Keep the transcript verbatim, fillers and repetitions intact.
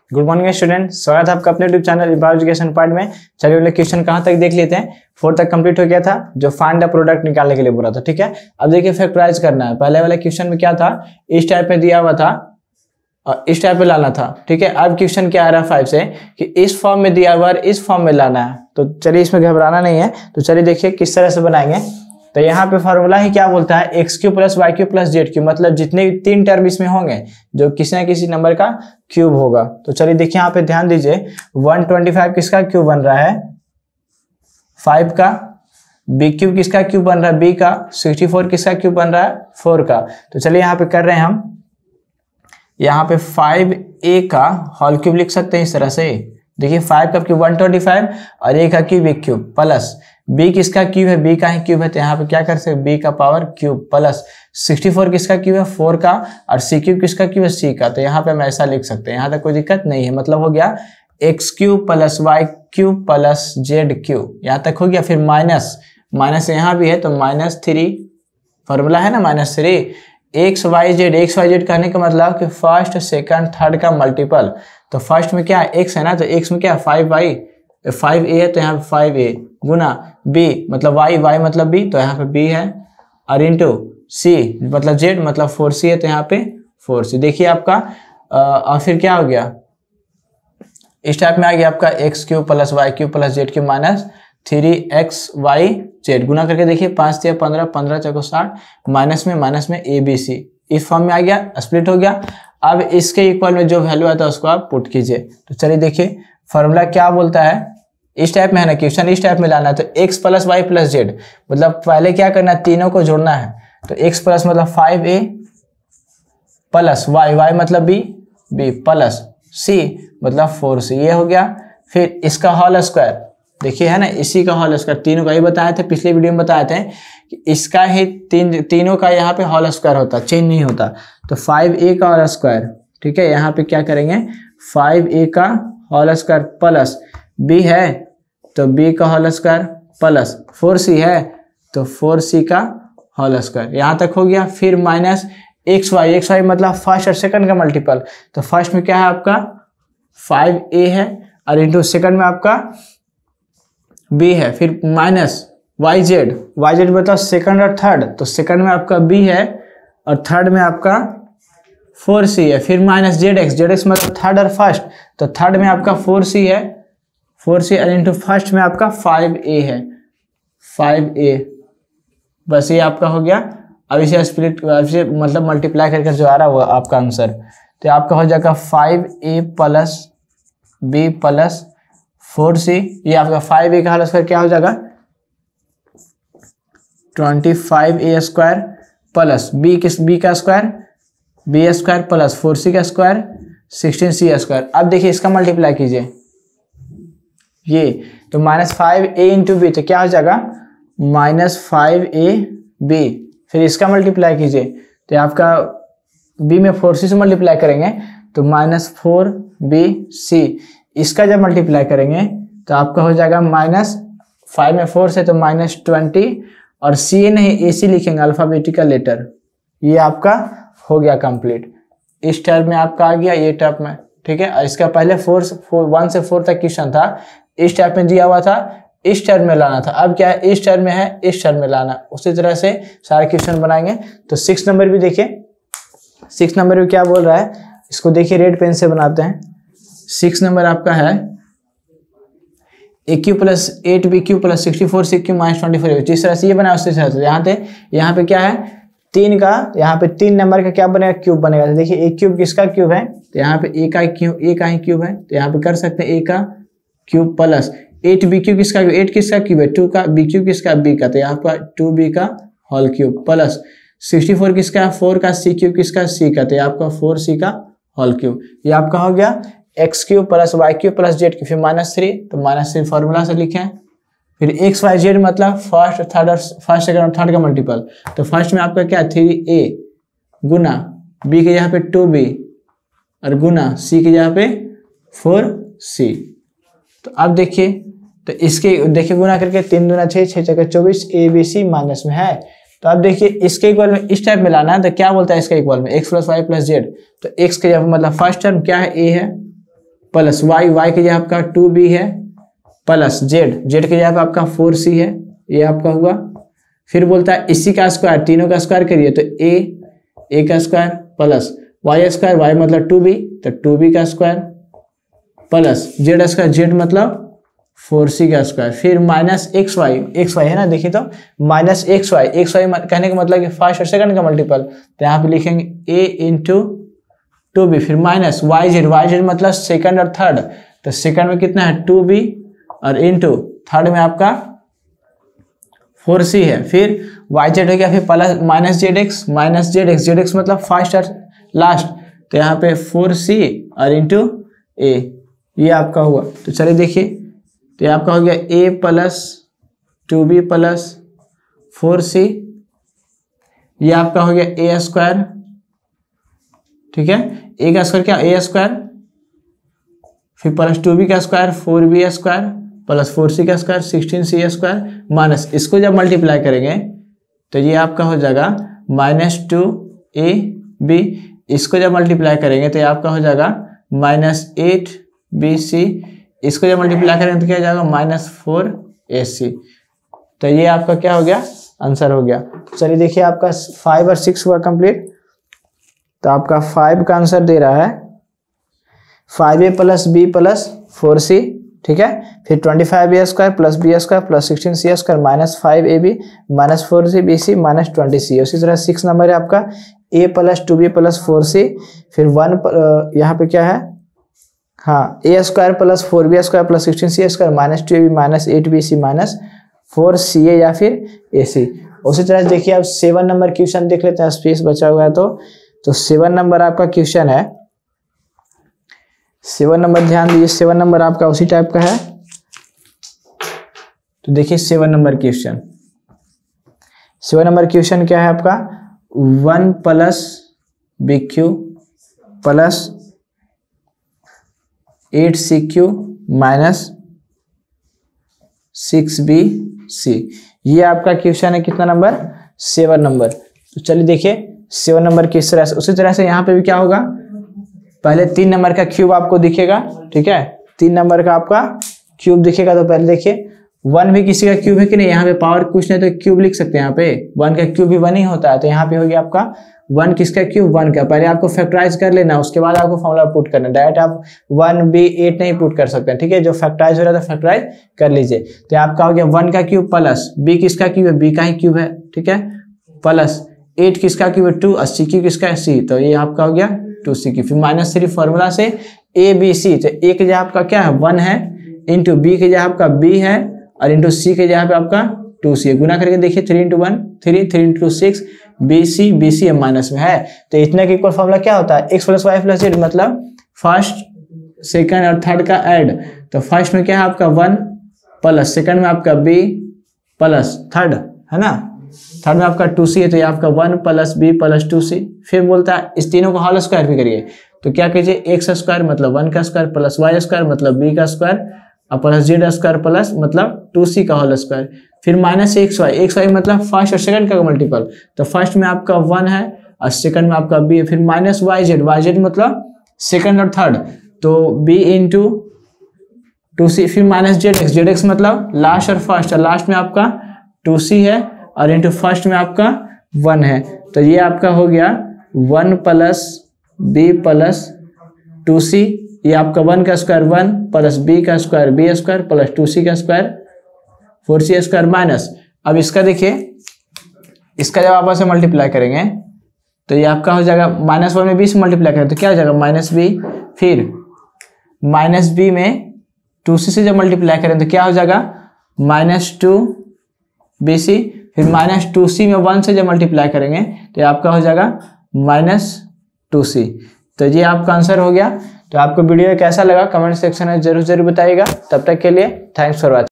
Good morning student, स्वागत है आपका अपने YouTube channel improve education part में। चलिए वाले क्वेश्चन कहाँ तक देख लेते हैं। फोर तक कंप्लीट हो गया था, जो फाइंड द प्रोडक्ट निकालने के लिए बोला था। ठीक है, अब देखिए फैक्टराइज करना है। पहले वाले क्वेश्चन में क्या था, इस टाइप में दिया हुआ था और इस टाइप में लाना था। ठीक है, अब क्वेश्चन क्या आ रहा है फाइव से कि इस फॉर्म में दिया हुआ है, इस फॉर्म में लाना है। तो चलिए इसमें घबराना नहीं है। तो चलिए देखिए किस तरह से बनाएंगे। तो यहाँ पे फॉर्मूला ही क्या बोलता है, x cube plus y cube plus z cube, मतलब जितने तीन टर्म इसमें होंगे जो किसी न किसी नंबर का क्यूब होगा। तो चलिए देखिए यहाँ पे ध्यान दीजिए, वन ट्वेंटी फाइव किसका क्यूब बन रहा है, फाइव का। बी क्यूब किसका क्यूब बन रहा है, बी का। सिक्सटी फोर किसका क्यूब बन रहा है, फोर का। तो चलिए यहाँ पे कर रहे हैं हम, यहाँ पे फाइव ए का होल क्यूब लिख सकते हैं इस तरह से। देखिए फाइव का क्यूब वन ट्वेंटी फाइव और ए का क्यूब एक क्यूब प्लस बी किसका क्यूब है, बी का ही क्यूब है। तो यहाँ पे क्या कर सकते हैं, बी का power cube plus sixty four किसका क्यूब है, फोर का। और सी क्यूब किसका क्यूब है, सी का। तो यहाँ पे हम ऐसा लिख सकते हैं, यहाँ तक कोई दिक्कत नहीं है। मतलब हो गया x cube plus y cube plus z cube, यहाँ तक हो गया। फिर माइनस माइनस यहाँ भी है तो माइनस थ्री, फॉर्मूला है ना minus three. X y z, x y z कहने का मतलब कि फर्स्ट सेकंड थर्ड का मल्टीपल। तो फर्स्ट में क्या है, एक्स है ना, तो एक्स में क्या है, फाइव वाई, फाइव ए है तो यहाँ पे फाइव ए गुना बी मतलब वाई, वाई मतलब बी तो यहाँ पे बी है, और इंटू सी मतलब जेड मतलब फोर सी है तो यहाँ पे फोर सी। देखिए आपका और फिर क्या हो गया, इस टाइप में आ गया आपका x cube plus y cube plus z cube minus three x y z. गुना करके देखिए पाँच या पंद्रह, पंद्रह चौको साठ, माइनस में माइनस में ए बी सी, इस फॉर्म में आ गया, स्प्लिट हो गया। अब इसके इक्वल में जो वैल्यू आता है उसको आप पुट कीजिए। तो चलिए देखिए फॉर्मूला क्या बोलता है, इस टाइप में है ना क्वेश्चन, इस टाइप में लाना है। तो x plus Y plus Z, मतलब पहले क्या करना है, तीनों को जोड़ना है। तो x प्लस मतलब फाइव ए प्लस वाई, वाई मतलब b, b प्लस c मतलब फोर सी, ये हो गया। फिर इसका होल स्क्वायर, देखिए है ना, इसी का होल स्क्वायर, तीनों का ही बताए थे पिछले वीडियो में, बताए थे कि इसका ही तीन तीनों का यहाँ पे होल स्क्वायर होता, चेंज नहीं होता। तो फाइव ए का होल स्क्वायर, ठीक है, यहाँ पे क्या करेंगे, फाइव ए का होल स्क्वायर प्लस बी है तो बी का whole square plus four c है तो फोर सी का होल स्क्वायर, यहाँ तक हो गया। फिर minus x Y, x Y मतलब फर्स्ट और सेकंड का मल्टीपल। तो फर्स्ट में क्या है आपका फाइव ए है और इंटू सेकंड में आपका बी है। फिर minus Y Z, Y Z मतलब सेकंड और थर्ड, तो सेकंड में आपका बी है और थर्ड में आपका फोर सी है। फिर minus Z x, Z x मतलब थर्ड और फर्स्ट, तो थर्ड में आपका फोर सी है, फोर सी और इंटू फर्स्ट में आपका फाइव ए है, फाइव ए। बस ये आपका हो गया। अब इसे स्प्लिट इसे मतलब मल्टीप्लाई करके जो आ रहा है वो आपका आंसर। तो आपका हो जाएगा फाइव ए प्लस बी प्लस फोर सी, ये आपका फाइव ए का होल स्क्वायर क्या हो जाएगा, ट्वेंटी फाइव ए स्क्वायर प्लस बी किस बी का square, B square plus four सी का स्क्वायर, सिक्सटीन सी स्क्वायर। अब देखिए इसका मल्टीप्लाई कीजिए ये, तो minus five a into b, तो क्या हो जाएगा माइनस फाइव ए बी। फिर इसका मल्टीप्लाई कीजिए, तो आपका बी में फोर सी से मल्टीप्लाई करेंगे तो माइनस फोर बी सी। इसका जब मल्टीप्लाई करेंगे तो आपका हो जाएगा माइनस फाइव में फोर से तो माइनस ट्वेंटी, और सी ए नहीं ए सी लिखेंगे अल्फाबेटिकल लेटर। ये आपका हो गया कंप्लीट। इस टर्म में आपका आ गया ये टर्म में, ठीक है। इसका पहले फोर फोर वन से फोर तक क्वेश्चन था, इस टाइप में दिया हुआ था, इस टर्म में लाना था। अब क्या है, इस टर्म में है, इस टर्म में लाना। उसी तरह से सारे क्वेश्चन बनाएंगे। तो सिक्स नंबर भी देखिए, सिक्स नंबर भी क्या बोल रहा है, इसको देखिए रेड पेन से बनाते हैं। सिक्स नंबर आपका है a cube plus eight b Q plus sixty four c Q minus twenty four. जिस तरह से ये बना उसी तरह से यहाँ पे यहाँ पे क्या है, तीन का, यहाँ पे तीन नंबर का क्या बनेगा, क्यूब बनेगा। तो देखिए ए क्यूब किसका क्यूब है, तो यहाँ पे ए का क्यूब, ए का ही क्यूब है, तो यहाँ पे कर सकते हैं ए का cube plus eight b cube किसका, एट किसका क्यूब है, टू का, बी क्यूब किसका, बी का, तो यहाँ पर टू बी का whole cube plus sixty four किसका, फोर का, सी क्यूब किसका, सी का, तो आपका फोर सी का होल क्यूब। ये आपका हो गया x cube plus y cube plus z cube. फिर माइनस थ्री, तो माइनस थ्री फॉर्मूला से लिखें। फिर एक्स वाई जेड मतलब फर्स्ट थर्ड और फर्स्ट सेकंड और थर्ड का मल्टीपल। तो फर्स्ट में आपका क्या, थ्री ए गुना बी के यहाँ पे टू बी और गुना सी के यहाँ पे फोर सी। तो अब देखिए, तो इसके देखिए गुना करके तीन दूना छः, छः चौके चौबीस, ए बी सी माइनस में है। तो अब देखिए इसके इक्वल में इस टाइप में लाना है, तो क्या बोलता है इसका इक्वल में x plus Y plus z. तो एक्स के यहाँ मतलब फर्स्ट टर्म क्या है, ए है, प्लस वाई, वाई की जगह आपका टू बी है, प्लस जेड, जेड की जगह पे आपका फोर सी है, ये आपका हुआ। फिर बोलता है इसी का स्क्वायर, तीनों का स्क्वायर करिए तो ए, ए का square plus Y square, Y मतलब टू बी तो टू बी का square plus Z square, Z मतलब फोर सी का स्क्वायर, फिर minus x Y, x Y है ना, देखिए तो minus x Y, x Y कहने का मतलब कि फर्स्ट और सेकंड का मल्टीपल, तो यहाँ पे लिखेंगे ए इंटू टू बी, फिर minus Y Z, Y Z मतलब सेकंड और थर्ड, तो सेकंड में कितना है टू बी और इंटू थर्ड में आपका फोर सी है, फिर वाई जेड हो गया, फिर plus minus Z X, minus Z x, Z x मतलब फर्स्ट और लास्ट, तो यहाँ पे फोर सी और इंटू ए, ये आपका हुआ। तो चलिए देखिए, तो ये आपका हो गया A plus two B plus four सी, ये आपका हो गया ए स्क्वायर, ठीक है, ए का स्क्वायर क्या ए स्क्वायर, फिर प्लस टू बी का square four B square plus four सी का square sixteen C square, minus इसको जब मल्टीप्लाई करेंगे तो ये आपका हो जाएगा माइनस टू ए बी, इसको जब मल्टीप्लाई करेंगे तो ये आपका हो जाएगा माइनस एट बी सी, इसको जब मल्टीप्लाई करेंगे तो क्या हो जाएगा माइनस फोर ए सी। तो ये आपका क्या हो गया आंसर हो गया। चलिए देखिए आपका फाइव और सिक्स हुआ कंप्लीट। तो आपका फाइव का आंसर दे रहा है फाइव ए plus B plus four C, ठीक है, फिर twenty five A square plus B square plus sixteen C square minus five A B minus four C B C minus twenty C. उसी तरह six number है आपका A plus two B plus four C, फिर one यहाँ पे क्या है, हाँ A square plus four B square plus sixteen C square minus two A B minus eight B C minus four C A या फिर ए सी। उसी तरह देखिए आप सेवन नंबर क्वेश्चन देख लेते हैं, स्पेस बचा हुआ है तो तो सेवन नंबर आपका क्वेश्चन है, सेवन नंबर ध्यान दीजिए, सेवन नंबर आपका उसी टाइप का है। तो देखिए seven number question, seven number question क्या है आपका, one plus B Q plus eight C Q minus six B C, ये आपका क्वेश्चन है कितना नंबर, सेवन नंबर। तो चलिए देखिए सेवन नंबर किस तरह से, उसी तरह से यहाँ पे भी क्या होगा, पहले तीन नंबर का क्यूब आपको दिखेगा, ठीक है, तीन नंबर का आपका क्यूब दिखेगा। तो पहले देखिए वन भी किसी का क्यूब है कि नहीं, यहाँ पे पावर कुछ नहीं तो क्यूब लिख सकते हैं, यहाँ पे वन का क्यूब भी वन ही होता है, तो यहाँ पे हो गया आपका वन किसका क्यूब, वन का। पहले आपको फैक्टराइज कर लेना, उसके बाद आपको फॉर्मूला पुट करना, डायरेक्ट आप वन बी एट नहीं पुट कर सकते हैं, ठीक है, जो फैक्टराइज हो रहा है तो फैक्टराइज कर लीजिए। तो आपका हो गया वन का क्यूब प्लस बी किसका क्यूब है, बी का ही क्यूब है, ठीक है, प्लस एट किसका क्यूब है टू, और सी क्यूब किसका है सी, तो ये आपका हो गया टू सी क्यूब। फिर माइनस थ्री फॉर्मूला से ए बी सी, तो ए की जगह आपका क्या है वन है, इंटू बी की जगह आपका बी है, और इंटू सी की जगह पे आपका टू सी है। गुना करके देखिए three into one three, three into six B C, B C minus में है, तो इतने का इक्वल फॉर्मूला क्या होता है, X plus Y plus Z, मतलब फर्स्ट सेकंड और थर्ड का ऐड। तो फर्स्ट में क्या है आपका वन प्लस सेकंड में आपका बी प्लस थर्ड है ना, थर्ड में आपका टू सी है, तो ये आपका one plus B plus two C. फिर बोलता है इस तीनों को होल स्क्वायर भी करिए, तो क्या कीजिए एक्स स्क्वायर मतलब वन का स्क्वायर प्लस वाई स्क्वायर मतलब बी का स्क्वायर और प्लस जेड स्क्वायर प्लस मतलब टू सी का होल स्क्वायर। फिर minus x Y, x Y मतलब फर्स्ट और सेकंड का मल्टीपल, तो फर्स्ट में आपका वन है और सेकंड में आपका बी है। फिर minus Y Z, Y Z मतलब सेकंड और थर्ड, तो बी इंटू टू सी, फिर minus Z x, Z x मतलब लास्ट और फर्स्ट, और लास्ट में आपका टू सी है और इंटू फर्स्ट में आपका वन है, तो ये आपका हो गया one plus B plus two C, ये आपका वन का स्क्वायर वन प्लस बी का square B square plus two C का square four C square minus. अब इसका देखिए, इसका जब आपस में मल्टीप्लाई करेंगे तो ये आपका हो जाएगा माइनस वन में बी से मल्टीप्लाई करें तो क्या हो जाएगा माइनस बी, फिर माइनस बी में टू सी से जब मल्टीप्लाई करें तो क्या हो जाएगा माइनस टू बी सी, फिर माइनस टू सी में वन से जब मल्टीप्लाई करेंगे तो आपका हो जाएगा माइनस टू सी। तो ये आपका आंसर हो गया। तो आपको वीडियो कैसा लगा कमेंट सेक्शन में जरूर जरूर बताइएगा। तब तक के लिए थैंक्स फॉर वॉचिंग।